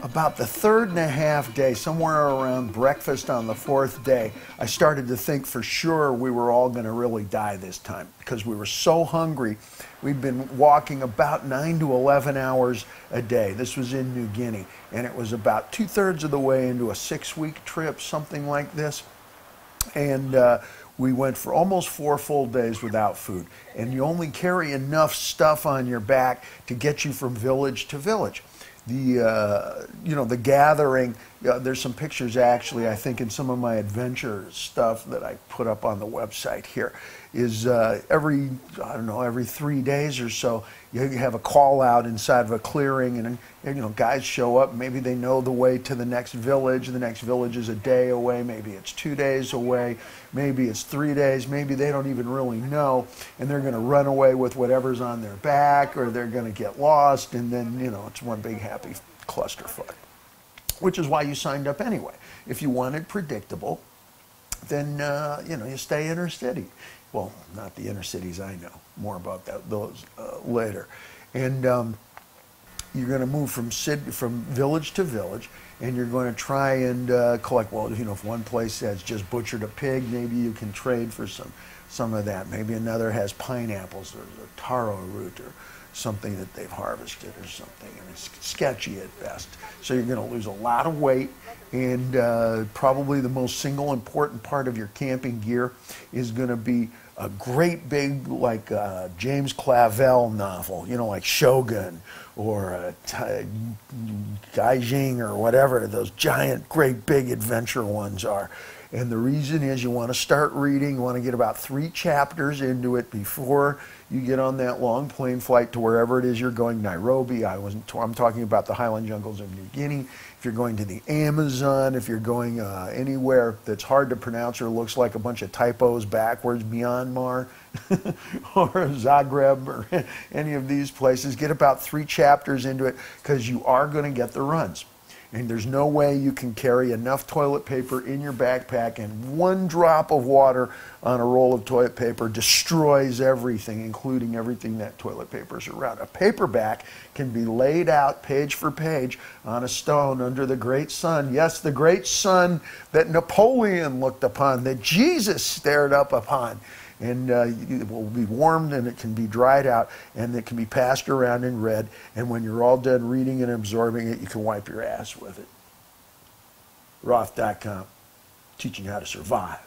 about the third and a half day, somewhere around breakfast on the fourth day, I started to think for sure we were all going to really die this time because we were so hungry. We'd been walking about 9 to 11 hours a day. This was in New Guinea, and it was about 2/3 of the way into a 6-week trip, something like this. And we went for almost 4 full days without food. And you only carry enough stuff on your back to get you from village to village. The gathering, there's some pictures actually, I think, in some of my adventure stuff that I put up on the website here, is every 3 days or so, you have a call out inside of a clearing, and guys show up. Maybe they know the way to the next village. The next village is a day away. Maybe it's 2 days away. Maybe it's 3 days. Maybe they don't even really know, and they're going to run away with whatever's on their back, or they're going to get lost, and then it's one big happy clusterfuck. Which is why you signed up anyway. If you wanted predictable, then you stay inner city. Well, not the inner cities I know. More about those later. And you're going to move from village to village, and you're going to try and collect. Well, if one place has just butchered a pig, maybe you can trade for some of that. Maybe another has pineapples or a taro root or something that they've harvested or something, and it's sketchy at best. So you're going to lose a lot of weight, and probably the most single important part of your camping gear is going to be a great big, like James Clavell novel, like Shogun or Gaijin or whatever those giant, great big adventure ones are. And the reason is you want to start reading, you want to get about 3 chapters into it before you get on that long plane flight to wherever it is you're going. Nairobi, I'm talking about the highland jungles of New Guinea. If you're going to the Amazon, if you're going anywhere that's hard to pronounce or looks like a bunch of typos backwards, Myanmar or Zagreb or any of these places, get about 3 chapters into it because you are going to get the runs. And there's no way you can carry enough toilet paper in your backpack, and 1 drop of water on a roll of toilet paper destroys everything, including everything that toilet paper's around. A paperback can be laid out page for page on a stone under the great sun. Yes, the great sun that Napoleon looked upon, that Jesus stared up upon. And it will be warmed, and it can be dried out, and it can be passed around and read. And when you're all done reading and absorbing it, you can wipe your ass with it. Roth.com, teaching you how to survive.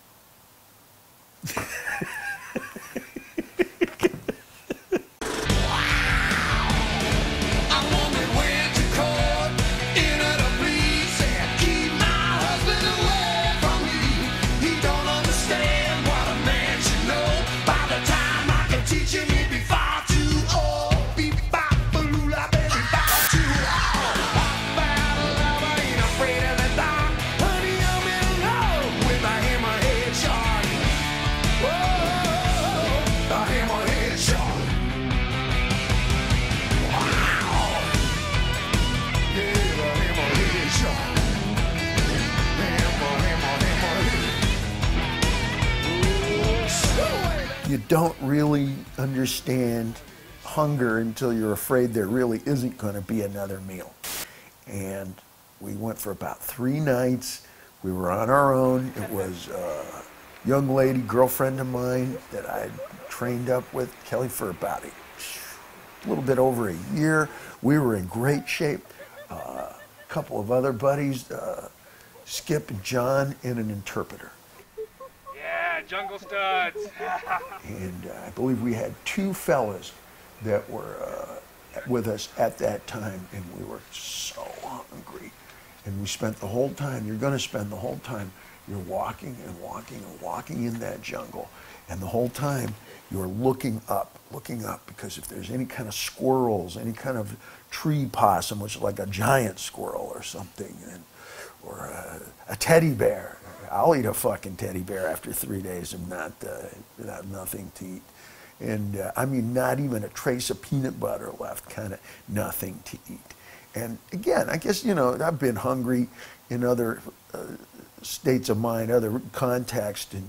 You don't really understand hunger until you're afraid there really isn't going to be another meal. And we went for about 3 nights. We were on our own. It was a young lady, girlfriend of mine that I trained up with, Kelly, for about a little bit over a year. We were in great shape. A couple of other buddies, Skip and John, and an interpreter. Jungle studs. And I believe we had 2 fellas that were with us at that time, and we were so hungry. And we spent the whole time, you're going to spend the whole time, you're walking and walking and walking in that jungle. And the whole time you're looking up, because if there's any kind of squirrels, any kind of tree possum, which is like a giant squirrel or something, or a teddy bear. I'll eat a fucking teddy bear after 3 days of nothing to eat. And I mean, not even a trace of peanut butter left, kind of nothing to eat. And again, I guess, I've been hungry in other states of mind, other contexts, and,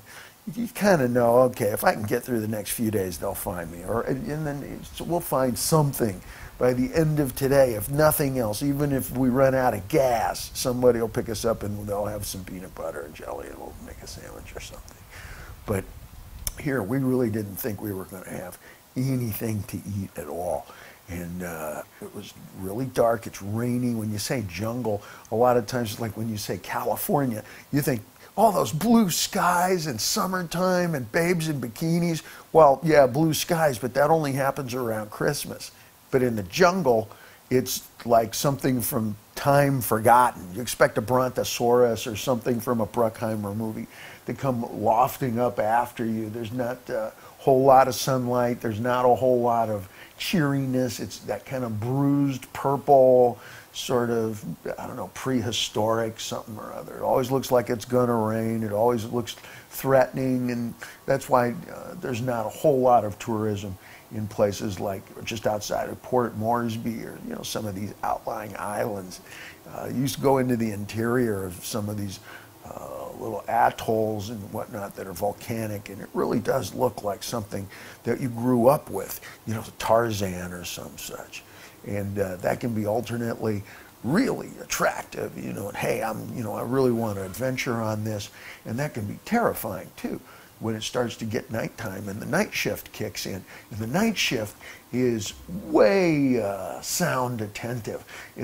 you kind of know, okay, if I can get through the next few days, they'll find me. And then we'll find something by the end of today, if nothing else. Even if we run out of gas, somebody will pick us up and they'll have some peanut butter and jelly and we'll make a sandwich or something. But here, we really didn't think we were going to have anything to eat at all. And it was really dark. It's rainy. When you say jungle, a lot of times, like when you say California, you think all those blue skies and summertime and babes in bikinis. Well, yeah, blue skies, but that only happens around Christmas. But in the jungle, it's like something from time forgotten. You expect a brontosaurus or something from a Bruckheimer movie to come lofting up after you. There's not a whole lot of sunlight. There's not a whole lot of cheeriness. It's that kind of bruised purple, sort of, I don't know, prehistoric something or other. It always looks like it's going to rain. It always looks threatening, and that's why there's not a whole lot of tourism in places like just outside of Port Moresby or some of these outlying islands. You used to go into the interior of some of these little atolls and whatnot that are volcanic, and it really does look like something that you grew up with, Tarzan or some such. And that can be alternately really attractive, and hey, I really want to adventure on this. And that can be terrifying too when it starts to get nighttime and the night shift kicks in. And the night shift is way sound attentive.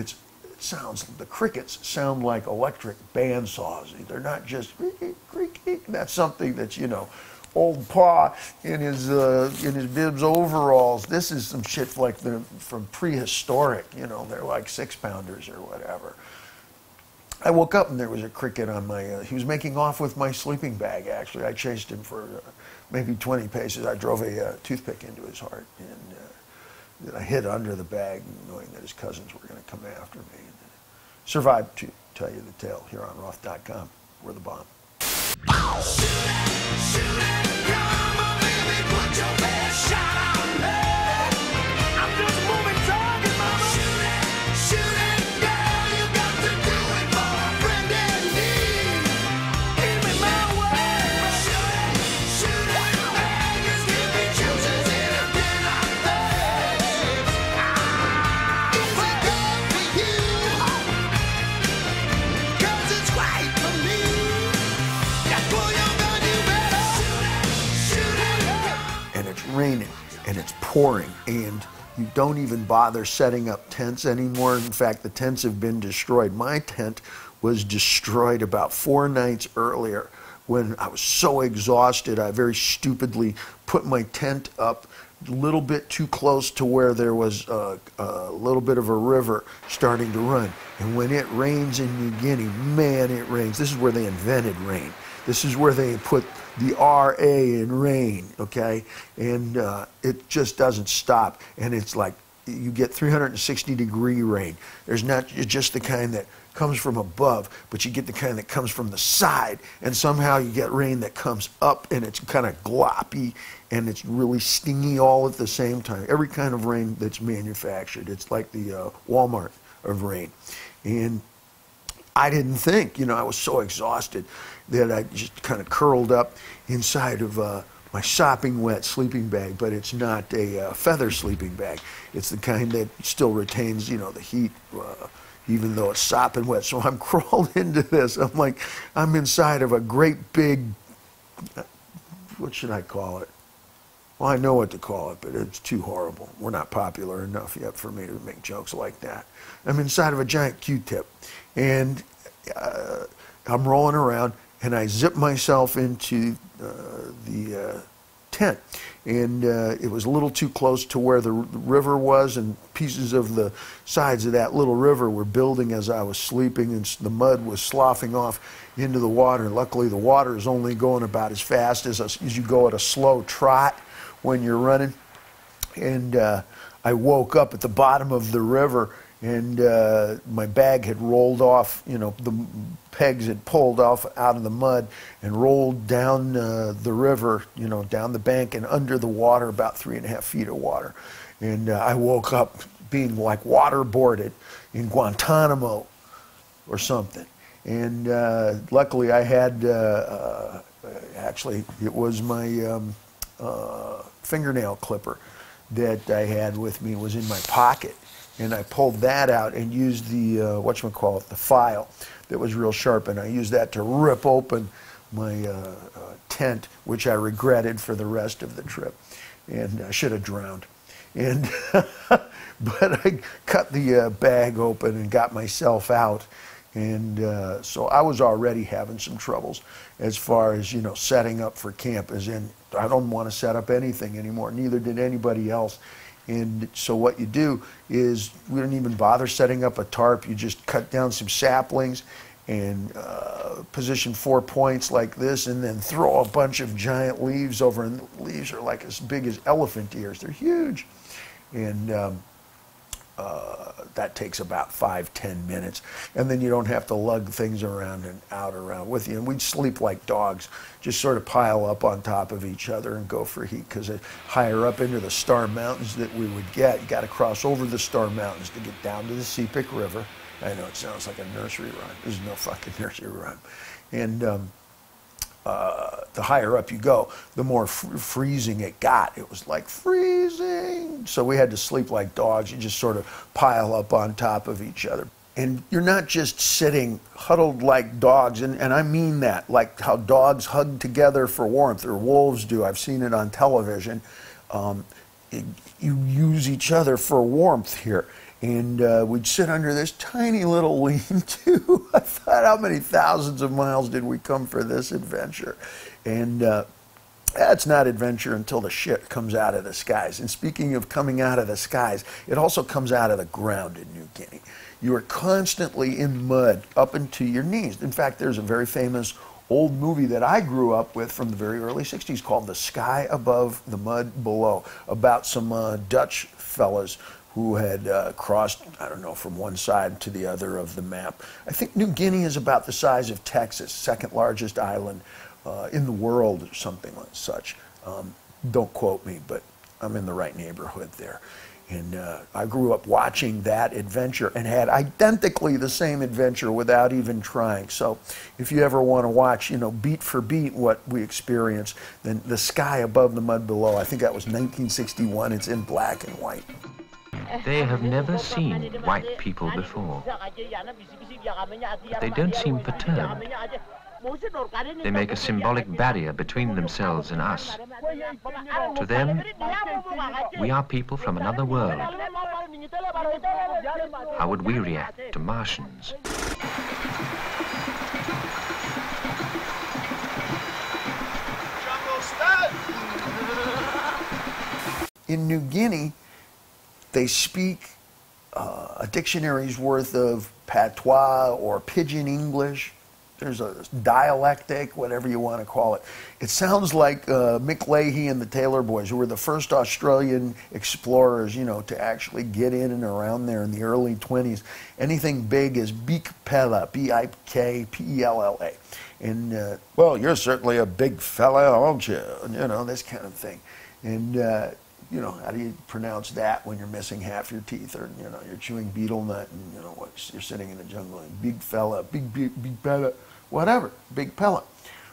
The crickets sound like electric bandsaws. They're not just creaky. That's something that, old Pa in his bibs overalls. This is some shit like from prehistoric. They're like 6-pounders or whatever. I woke up and there was a cricket on my. He was making off with my sleeping bag. Actually, I chased him for maybe 20 paces. I drove a toothpick into his heart, and I hid under the bag, knowing that his cousins were going to come after me. And survived to tell you the tale here on Roth.com. We're the bomb. Raining and it's pouring, and you don't even bother setting up tents anymore. In fact, the tents have been destroyed. My tent was destroyed about 4 nights earlier when I was so exhausted. I very stupidly put my tent up a little bit too close to where there was a little bit of a river starting to run. And when it rains in New Guinea, man, it rains. This is where they invented rain. This is where they put the R-A in rain, okay? And it just doesn't stop. And it's like you get 360-degree rain. There's not just the kind that comes from above, but you get the kind that comes from the side. And somehow you get rain that comes up, and it's kind of gloppy, and it's really stingy all at the same time. Every kind of rain that's manufactured. It's like the Walmart of rain. And I didn't think, I was so exhausted that I just kind of curled up inside of my sopping wet sleeping bag, but it's not a feather sleeping bag. It's the kind that still retains, the heat, even though it's sopping wet. So I'm crawled into this. I'm inside of a great big, what should I call it? Well, I know what to call it, but it's too horrible. We're not popular enough yet for me to make jokes like that. I'm inside of a giant Q-tip, and I'm rolling around, and I zip myself into the tent. And it was a little too close to where the river was, and pieces of the sides of that little river were building as I was sleeping, and the mud was sloughing off into the water. Luckily, the water is only going about as fast as you go at a slow trot when you're running. And I woke up at the bottom of the river, and my bag had rolled off, the pegs had pulled off out of the mud and rolled down the river, down the bank and under the water, about 3.5 feet of water. And I woke up being like waterboarded in Guantanamo or something. And luckily I had Actually, it was my fingernail clipper that I had with me. It was in my pocket, and I pulled that out and used the whatchamacallit, the file that was real sharp, and I used that to rip open my tent, which I regretted for the rest of the trip, and I should have drowned. And but I cut the bag open and got myself out, and so I was already having some troubles as far as, you know, setting up for camp, as in I don't want to set up anything anymore, neither did anybody else. And so what you do is, we don't even bother setting up a tarp. You just cut down some saplings and position 4 points like this, and then throw a bunch of giant leaves over, and the leaves are like as big as elephant ears. They're huge. And that takes about 5-10 minutes, and then you don't have to lug things around and out around with you. And we'd sleep like dogs, just sort of pile up on top of each other and go for heat, because higher up into the Star Mountains that we would get, you got to cross over the Star Mountains to get down to the Sepik River. I know it sounds like a nursery rhyme. There's no fucking nursery rhyme. And the higher up you go, the more freezing it got. It was like freezing. So we had to sleep like dogs. You just sort of pile up on top of each other. And you're not just sitting huddled like dogs, and I mean that, like how dogs hug together for warmth, or wolves do. I've seen it on television. You use each other for warmth here. And we'd sit under this tiny little lean-to. I thought, how many thousands of miles did we come for this adventure? And that's not adventure until the shit comes out of the skies. And speaking of coming out of the skies, it also comes out of the ground in New Guinea. You are constantly in mud up into your knees. In fact, there's a very famous old movie that I grew up with from the very early 60s called The Sky Above, the Mud Below, about some Dutch fellas who had crossed, I don't know, from one side to the other of the map. I think New Guinea is about the size of Texas, second largest island in the world, or something like such. Don't quote me, but I'm in the right neighborhood there. And I grew up watching that adventure and had identically the same adventure without even trying. So if you ever want to watch, you know, beat for beat what we experienced, then The Sky Above the Mud Below, I think that was 1961. It's in black and white. They have never seen white people before, but they don't seem perturbed. They make a symbolic barrier between themselves and us. To them, we are people from another world. How would we react to Martians? In New Guinea, they speak a dictionary's worth of patois or pidgin English. There's a dialectic, whatever you want to call it. It sounds like Mick Leahy and the Taylor Boys, who were the first Australian explorers, you know, to actually get in and around there in the early 20s. Anything big is Bikpella, B-I-K-P-E-L-L-A. And, well, you're certainly a big fella, aren't you? You know, this kind of thing. And, you know, how do you pronounce that when you're missing half your teeth, or, you know, you're chewing betel nut and, you know, what, you're sitting in the jungle and big fella, big fella, whatever, big pellet.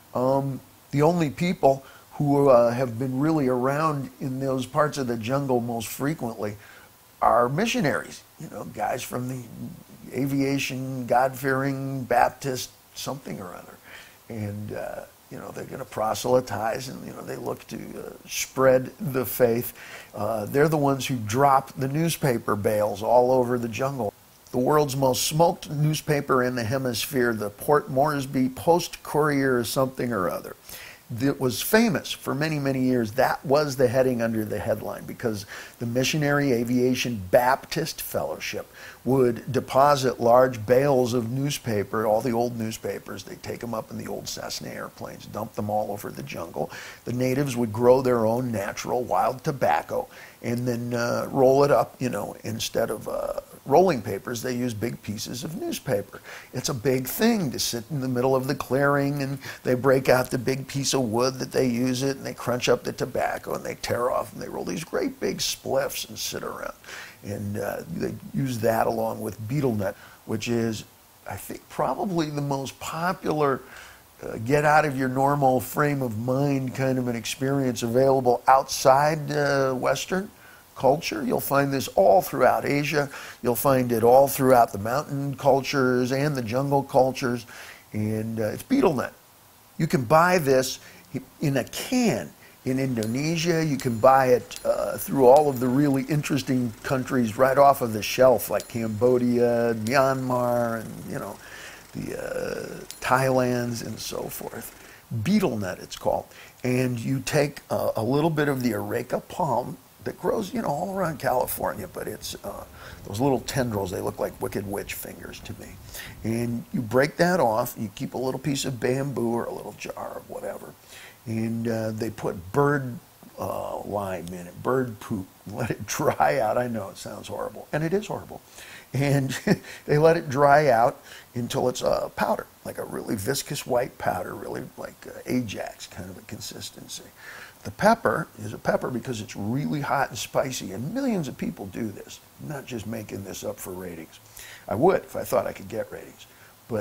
The only people who have been really around in those parts of the jungle most frequently are missionaries, you know, guys from the aviation, God-fearing Baptist something or other. And, you know, they're going to proselytize, and, you know, they look to spread the faith. They're the ones who drop the newspaper bales all over the jungle. The world's most smoked newspaper in the hemisphere, the Port Moresby Post-Courier something or other. It was famous for many, many years. That was the heading under the headline, because the Missionary Aviation Baptist Fellowship would deposit large bales of newspaper, all the old newspapers. They'd take them up in the old Cessna airplanes, dump them all over the jungle. The natives would grow their own natural wild tobacco and then roll it up, you know, instead of rolling papers, they use big pieces of newspaper. It's a big thing to sit in the middle of the clearing, and they break out the big piece of wood that they use it, and they crunch up the tobacco, and they tear off, and they roll these great big spliffs and sit around. And they use that along with betel nut, which is, I think, probably the most popular get out of your normal frame of mind kind of an experience available outside Western culture. You'll find this all throughout Asia. You'll find it all throughout the mountain cultures and the jungle cultures. And it's betel nut. You can buy this in a can in Indonesia. You can buy it through all of the really interesting countries right off of the shelf, like Cambodia, Myanmar, and you know, the Thailands and so forth. Betel nut, it's called. And you take a little bit of the areca palm that grows, you know, all around California, but it's those little tendrils, they look like wicked witch fingers to me. And you break that off, you keep a little piece of bamboo or a little jar of whatever, and they put bird lime in it, bird poop, let it dry out. I know it sounds horrible, and it is horrible. And they let it dry out until it's a powder, like a really viscous white powder, really like Ajax kind of a consistency. The pepper is a pepper because it's really hot and spicy, and millions of people do this. I'm not just making this up for ratings. I would if I thought I could get ratings. But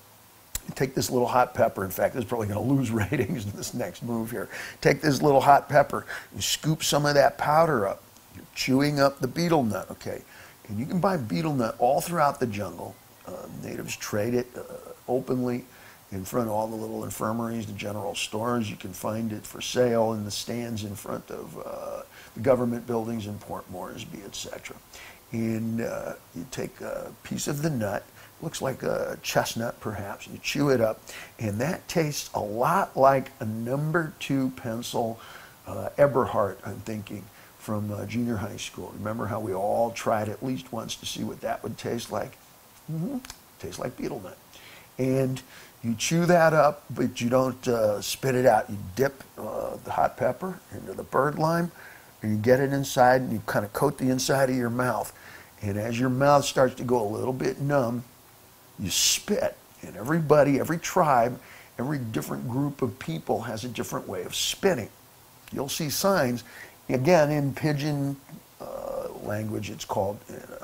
take this little hot pepper. In fact, this is probably going to lose ratings in this next move here. Take this little hot pepper, you scoop some of that powder up. You're chewing up the betel nut, okay? And you can buy betel nut all throughout the jungle. Natives trade it openly in front of all the little infirmaries, the general stores. You can find it for sale in the stands in front of the government buildings in Port Moresby, etc. And you take a piece of the nut, looks like a chestnut perhaps, you chew it up, and that tastes a lot like a number 2 pencil Eberhardt, I'm thinking, from junior high school. Remember how we all tried at least once to see what that would taste like? Tastes like betel nut. And you chew that up, but you don't spit it out. You dip the hot pepper into the bird lime, and you get it inside, and you kind of coat the inside of your mouth. And as your mouth starts to go a little bit numb, you spit. And everybody, every tribe, every different group of people has a different way of spitting. You'll see signs. Again, in pidgin language, it's called,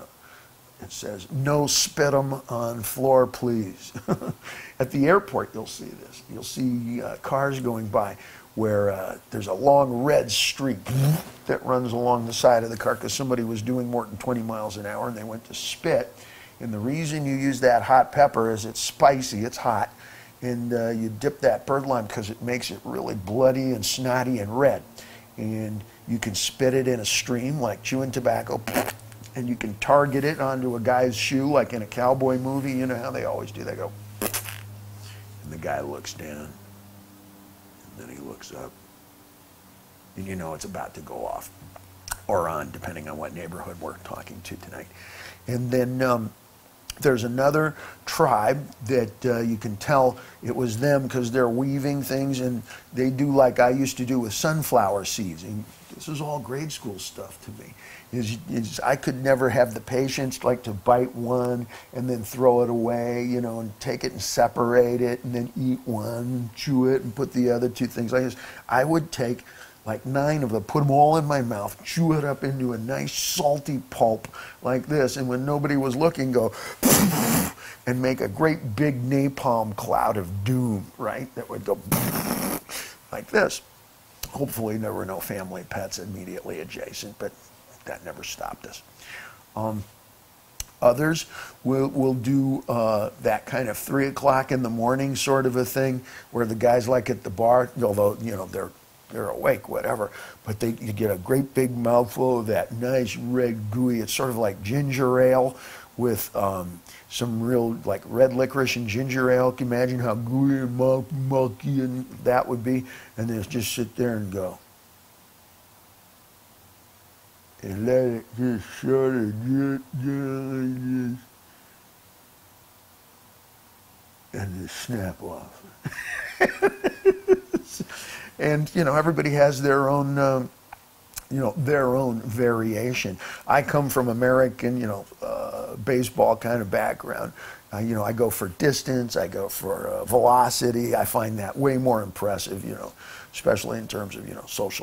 it says, no spit 'em on floor, please. At the airport, you'll see this. You'll see cars going by where there's a long red streak that runs along the side of the car because somebody was doing more than 20 miles an hour and they went to spit. And the reason you use that hot pepper is it's spicy, it's hot, and you dip that bird lime because it makes it really bloody and snotty and red. And you can spit it in a stream like chewing tobacco, and you can target it onto a guy's shoe like in a cowboy movie. You know how they always do, they go, and the guy looks down, and then he looks up, and you know it's about to go off, or on, depending on what neighborhood we're talking to tonight. And then there's another tribe that you can tell it was them because they're weaving things, and they do like I used to do with sunflower seeds. And this is all grade school stuff to me. I could never have the patience like to bite one and then throw it away, you know, and take it and separate it and then eat one, chew it, and put the other 2 things like this. I would take like 9 of them, put them all in my mouth, chew it up into a nice salty pulp like this, and when nobody was looking, go and make a great big napalm cloud of doom, right? That would go like this. Hopefully there were no family pets immediately adjacent, but that never stopped us. Others will do that kind of 3 o'clock in the morning sort of a thing where the guys like at the bar, although, you know, they're awake, whatever, but you get a great big mouthful of that nice red gooey. It's sort of like ginger ale with some real like red licorice and ginger ale. Can you imagine how gooey and milky and that would be? And then just sit there and go. And let it just sort of get like this. And just snap off. And, you know, everybody has their own, their own variation. I come from American, baseball kind of background. I go for distance, I go for velocity. I find that way more impressive, especially in terms of,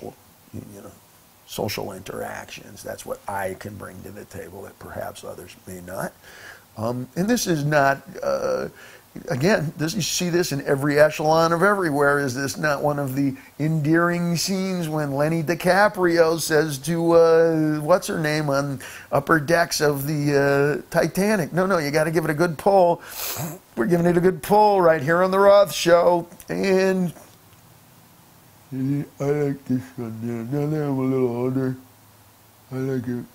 social interactions. That's what I can bring to the table that perhaps others may not. And this is not again, you see this in every echelon of everywhere. Is this not one of the endearing scenes when Lenny DiCaprio says to, what's her name on upper decks of the Titanic, no, you got to give it a good pull. We're giving it a good pull right here on The Roth Show. And I like this one there. Now that I'm a little older, I like it.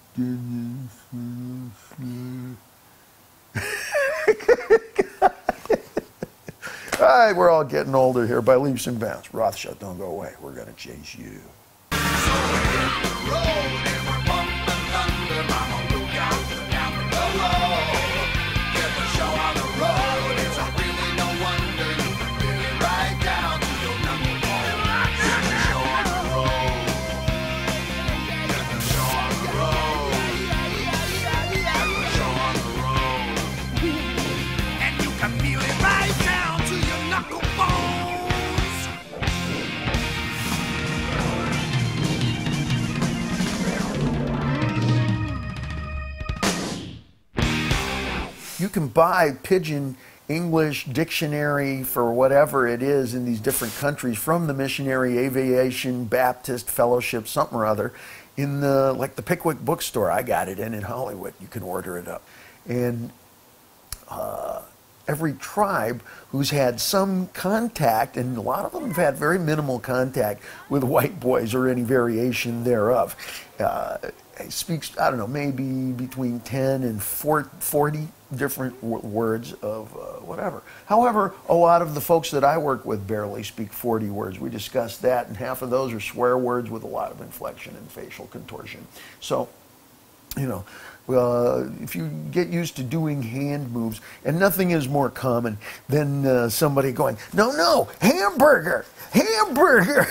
All right, we're all getting older here by leaps and bounds. Roth Show, don't go away. We're going to chase you. You can buy Pidgin English dictionary for whatever it is in these different countries from the Missionary Aviation Baptist Fellowship, something or other, in the Pickwick bookstore. I got it in Hollywood. You can order it up. And every tribe who's had some contact, and a lot of them have had very minimal contact with white boys or any variation thereof, speaks, I don't know, maybe between 10 and 40 different words of whatever. However, a lot of the folks that I work with barely speak 40 words. We discussed that, and half of those are swear words with a lot of inflection and facial contortion. So, you know, if you get used to doing hand moves, and nothing is more common than somebody going, no, hamburger, hamburger.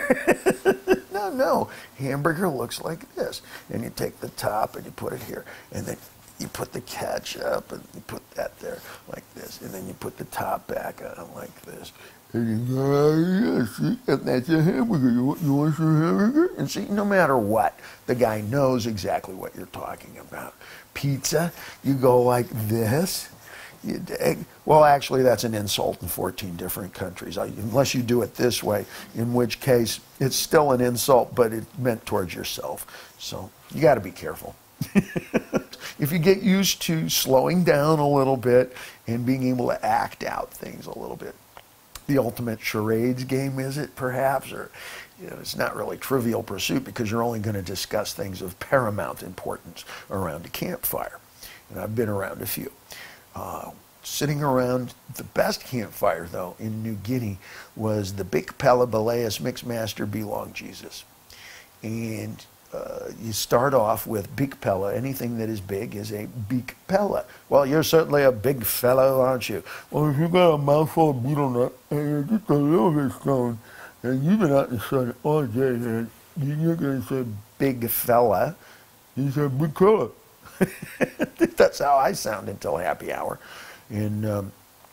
No, hamburger looks like this. And you take the top and you put it here, and then you put the ketchup and you put that there like this, and then you put the top back on like this. And you go, see, and that's a hamburger. You want some hamburger? And see, no matter what, the guy knows exactly what you're talking about. Pizza, you go like this. Well, actually, that's an insult in 14 different countries, unless you do it this way, in which case it's still an insult, but it's meant towards yourself. So you got to be careful. If you get used to slowing down a little bit and being able to act out things a little bit, the ultimate charades game, is it perhaps? Or, you know, it's not really Trivial Pursuit, because you're only going to discuss things of paramount importance around a campfire. And I've been around a few. Sitting around the best campfire, though, in New Guinea was the Big Pella Balaeus Mixmaster Belong Jesus. And you start off with Big Pella. Anything that is big is a Big Pella. Well, you're certainly a big fellow, aren't you? Well, if you got a mouthful of beetle nut and you're just a little bit stoned, and you've been out in the sun all day, and you're going to say big fella. You say big fella. That's how I sound until happy hour. And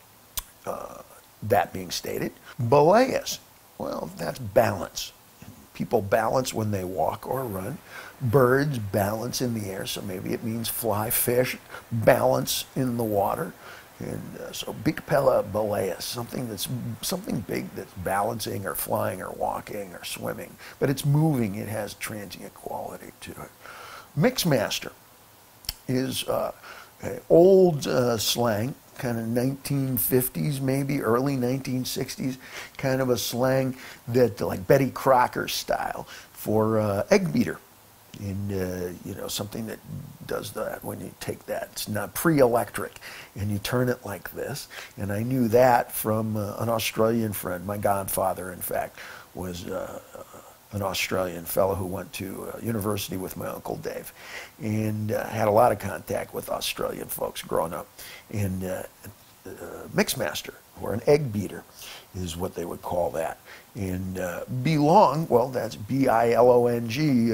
that being stated, Balaeus, well, that's balance. People balance when they walk or run. Birds balance in the air, so maybe it means fly. Fish balance in the water. And so Big Pella Balaeus, something big that's balancing or flying or walking or swimming, but it's moving. It has transient quality to it. Mixmaster is old slang, kind of 1950s, maybe early 1960s, kind of a slang that, like Betty Crocker style, for egg beater. And, you know, something that does that when you take that. It's not pre-electric, and you turn it like this. And I knew that from an Australian friend. My godfather, in fact, was an Australian fellow who went to university with my Uncle Dave, and had a lot of contact with Australian folks growing up. And Mixmaster, or an egg beater, is what they would call that. And belong, well, that's B-I-L-O-N-G.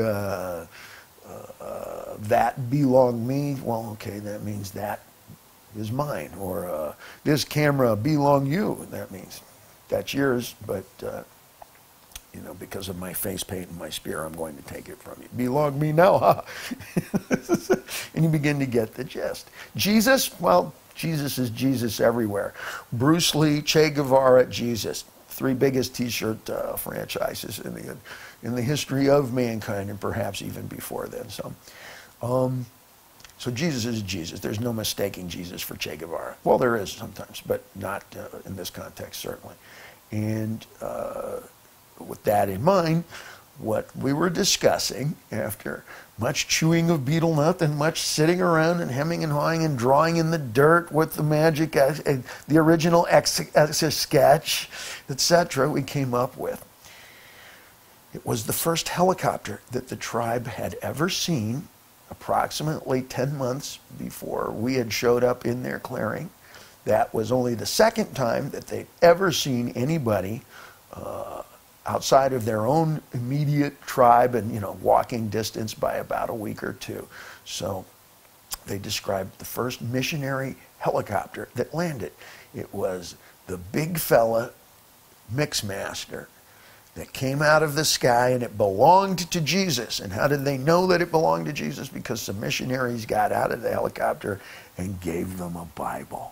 That belong me, well, okay, that means that is mine. Or this camera belong you, that means that's yours, but you know, because of my face paint and my spear, I'm going to take it from you. Belong me now, huh? And you begin to get the gist. Jesus, well, Jesus is Jesus everywhere. Bruce Lee, Che Guevara, Jesus. 3 biggest T-shirt franchises in the history of mankind, and perhaps even before then. So Jesus is Jesus. There's no mistaking Jesus for Che Guevara. Well, there is sometimes, but not in this context, certainly. And with that in mind, what we were discussing after much chewing of betel nut and much sitting around and hemming and hawing and drawing in the dirt with the magic, the original Etch-a-Sketch, etc., we came up with. It was the first helicopter that the tribe had ever seen, approximately 10 months before we had showed up in their clearing. That was only the second time that they'd ever seen anybody outside of their own immediate tribe and, walking distance by about a week or 2. So they described the first missionary helicopter that landed. It was the big fella Mixmaster that came out of the sky, and it belonged to Jesus. And how did they know that it belonged to Jesus? Because some missionaries got out of the helicopter and gave them a Bible.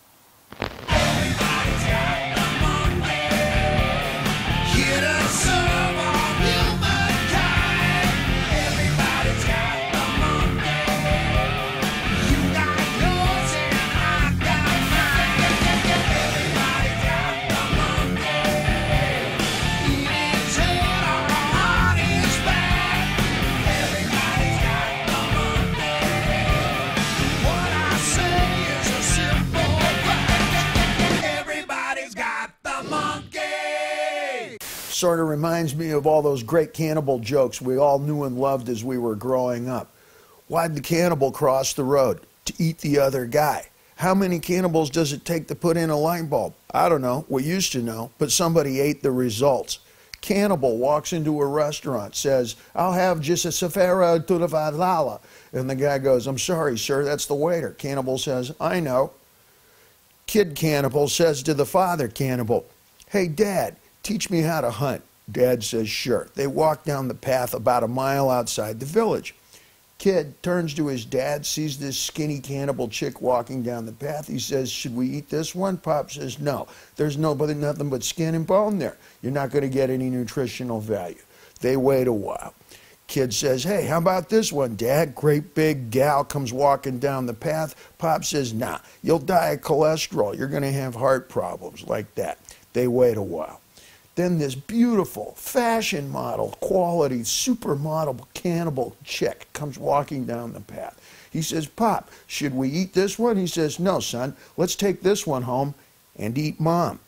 Sort of reminds me of all those great cannibal jokes we all knew and loved as we were growing up. Why'd the cannibal cross the road? To eat the other guy. How many cannibals does it take to put in a light bulb? I don't know. We used to know, but somebody ate the results. Cannibal walks into a restaurant, says, "I'll have just a safara to the vadala." And the guy goes, "I'm sorry, sir, that's the waiter." Cannibal says, "I know." Kid cannibal says to the father cannibal, "Hey, Dad, teach me how to hunt." Dad says, "Sure." They walk down the path about a mile outside the village. Kid turns to his dad, sees this skinny cannibal chick walking down the path. He says, "Should we eat this one?" Pop says, "No, there's nothing but skin and bone there. You're not going to get any nutritional value." They wait a while. Kid says, "Hey, how about this one, Dad?" Great big gal comes walking down the path. Pop says, "Nah, you'll die of cholesterol. You're going to have heart problems," like that. They wait a while. Then this beautiful fashion model, quality, supermodel cannibal chick comes walking down the path. He says, "Pop, should we eat this one?" He says, "No, son, let's take this one home and eat Mom."